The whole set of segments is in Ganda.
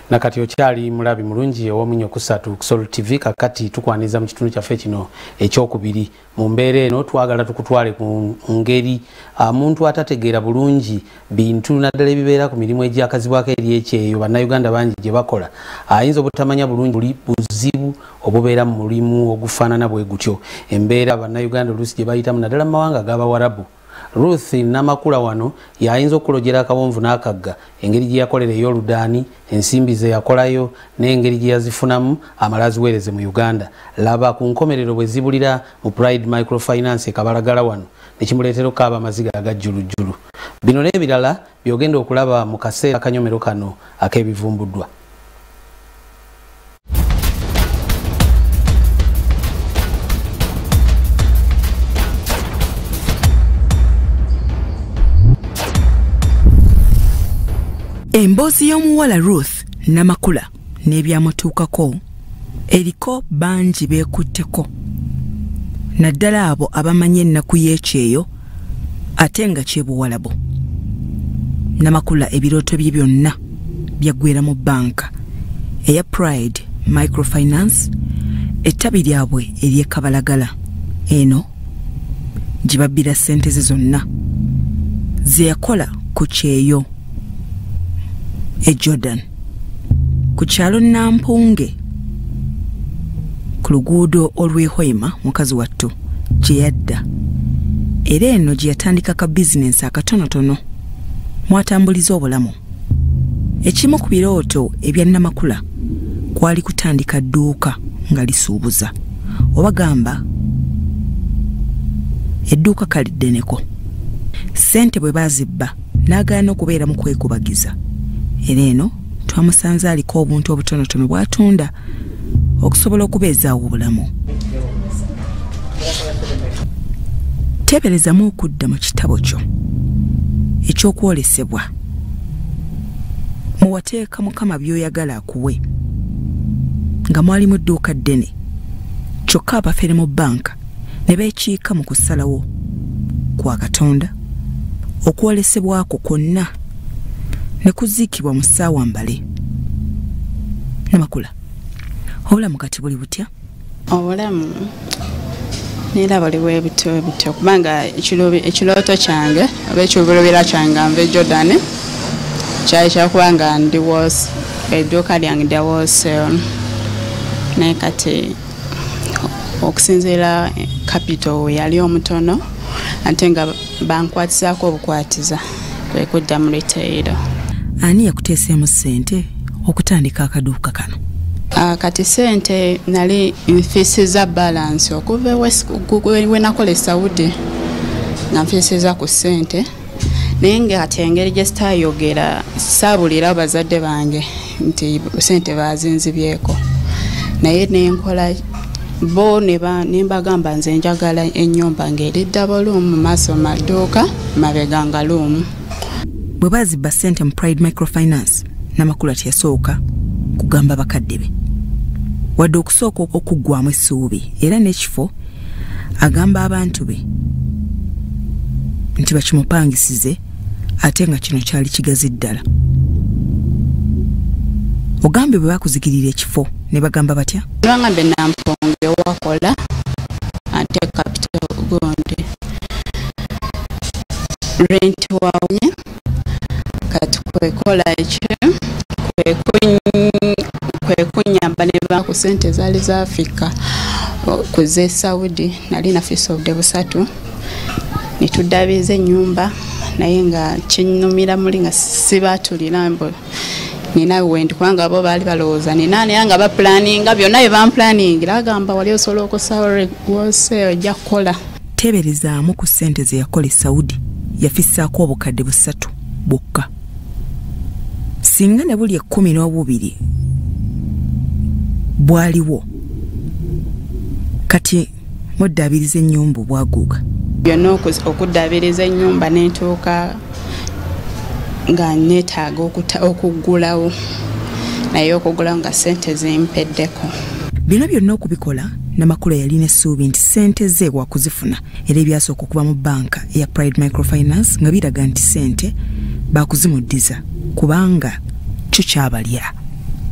Nakati okyali mulabi mulungi owomunyo kusatu ku Soul TV kakati tukwaniza mu kitundu kyaffe kino ekyokubiri mu mbeera eno twagala tukutwale ku ngeri omuntu atategeera bulungi bintu naddala ebibeera ku mirimu egyakazibwako eri ekyeyo bannayuganda bangi gye bakola ayinza obutamanya bulungi buli buzibu obubeera mu mulimu ogufaanana bwe gutyo embeera bannayuganda oluusi gye bayitamu naddala mu mawanga g'abawarabu Ruth namakula wano yayinza okulojera akawonvu n'akagga engeri gye yakolera ey'oludaani ensimbi ze yakolayo n'engeri gye yazifunamu amala ziweereze mu Uganda laba ku nkomerero bwe zibulira mu Pride Microfinance Kabalagala wano nekimuleetera okukaaba amaziga agajjulujjulu bino n'ebirala byogenda okulaba mu kaseera akanyomero kano ak'ebivumbuddwa. Emboozi y'omuwala Ruth namakula n'ebyamutuukako eriko bangi beekutteko naddala abo abamanyi ennaku y'ekyeyo ate nga kyebuwalabo. Namakula ebirooto bye byonna byaggweera mu Bbanka eya Pride Microfinance ettabi lyabwe ery'e Kabalagala eno gye babbira ssente ze zonna ze yakola ku kyeyo Jordan ku kyalo Nampunge ku luguudo olw'Ehoima mukazi wattu gye yadda era eno gye yatandika ka bizinensi akatonotono mwatambuliza obulamu. Ekimu ku birooto ebya Namakula kwali kutandika dduuka nga lisuubuza oba gamba edduuka kaliddeneko ssente bwe baazibba n'agaana okubeera mu kwekubagiza. Era eno twamusanze aliko obuntu obutonotono bw'atunda okusobola okubeezaawo obulamu. Teeberezamu okudda mu kitabo kyo ekyokwolesebwa muwateeka Mukama by'oyagala akuwe nga mwalimu dduuka ddene kyokka abafere mu Bbanka ne beekiika mu kusalawo kwa Katonda okwolesebwako kwonna ne kuziikibwa mu ssaawa mbale. Namakula obulamu kati buli butya? Obulamu neera baliwo bityo kubanga ekirooto kyange oba eky'obulobeera kyange nve Jordan kyali kyakubanga ndi edduuka lyange lya wholesale naye kati okusinziira capital yali omutono ate nga bankwatizaako obukwatiza kwe kudda mu retail. Ani yakuteeseemu ssente okutandika akaduuka kano? Kati ssente nali nfiisiza balance okuva we nakola Saudi nga nfiisiza ku ssente naye nga kati engeri gye sitaayogera saabulira bazadde bange nti ssente bazinzibyeko naye nenkola bo ne mbagamba nze njagala ennyumba ng'eridda buluumu mu maaso maduuka mabega nga luumu. Bwe baazibba ssente mu Pride Microfinance Namakula teyasooka kugamba bakadde be wadde okusooka okuggwamu essuubi era n'ekifo agamba abantu be nti bakimupangisize ate nga kino kyali kigazi ddala. Ogambe bwe bakuzigirira ekifo ne bagamba batya? Bangambe Nampunge wakola ate capital gonde rent wawnye kati kwekola ekyo kwekunyamba ne baku ssente zaali za Africa kuze Saudi nali na fiisa obudde busatu ne tuddabiza ennyumba naye nga kinnumira muli nga sibaatulira mbo nina wendi kubanga bo baali balowooza nina naye nga baplaninga byonna bye bamplaningira agamba wali osobola okusawo wose ojja kukola. Teeberezaamu ku ssente ze yakola Saudi yafissaako obukadde busatu bwokka. Singa ne buli 12 bwaliwo kati muddaabiriza ennyumba bwaguuga. Byonna okuddaabiriza ennyumba n'entuuka nga neetaaga okuggulawo naye okuggulawo nga ssente zimpeddeko. Bino byonna okubikola Namakula yalina essuubi nti ssente ze wakuzifuna era ebyasooka okuva mu Bbanka eya Pride Microfinance nga biraga nti ssente bakuzimuddiza kubanga kyo kyabalya.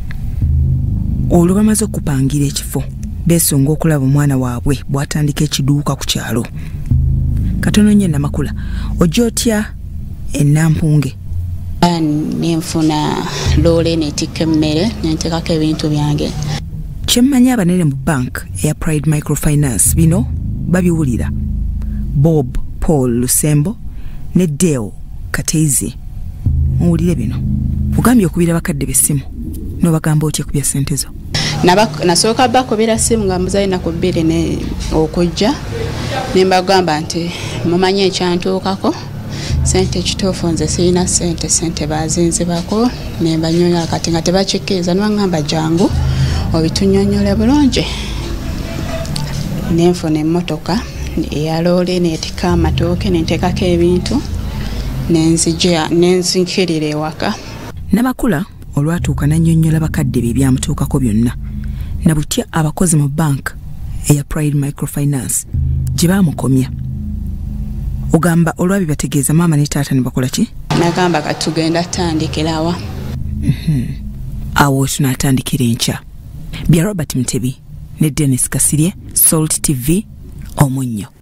olwo bamaze okupangira ekifo beesonga okulaba omwana waabwe bw'atandika ekiduuka ku kyalo. Katono nnyo Namakula, ojja otya ennampunge? Nenfuna loole neetikka emmere nenteekako ebintu byange. Kyemmanyi abanene mu bank eya Pride Microfinance bino babiwulira. Bob Paul Lusembo ne Deo Kateizi. Muwulire bino. Ogambye okubira bakadde b'essimu n'obagamba otya kubya ssente zo? Nasooka bakubira ssimu nga muzalina ku bbiri okujja ne mbagamba nti mumanye ekyantuukako sente kituufu nze sirina sente bazinzibako ne mbanyonyola kati nga tebakikkiriza nibagamba jangu obitunyonyole bulungi. Nenfuna emmotoka eya loole neetika amatooke nenteekako ebintu nenzikirira ewaka. Namakula olwatuuka nannyonnyola bakadde be byamutuukako byonna na butya abakozi mu bank eya Pride Microfinance gye baamukomya. Ogamba olwabi bategeeza maama ne taata ne bakola ki? Nagamba katugenda tandikirawa. Awo tunaatandikira enkya. Bya Robert Mutebi ne Dennis Kasirye, Salt TV, Omunnyo.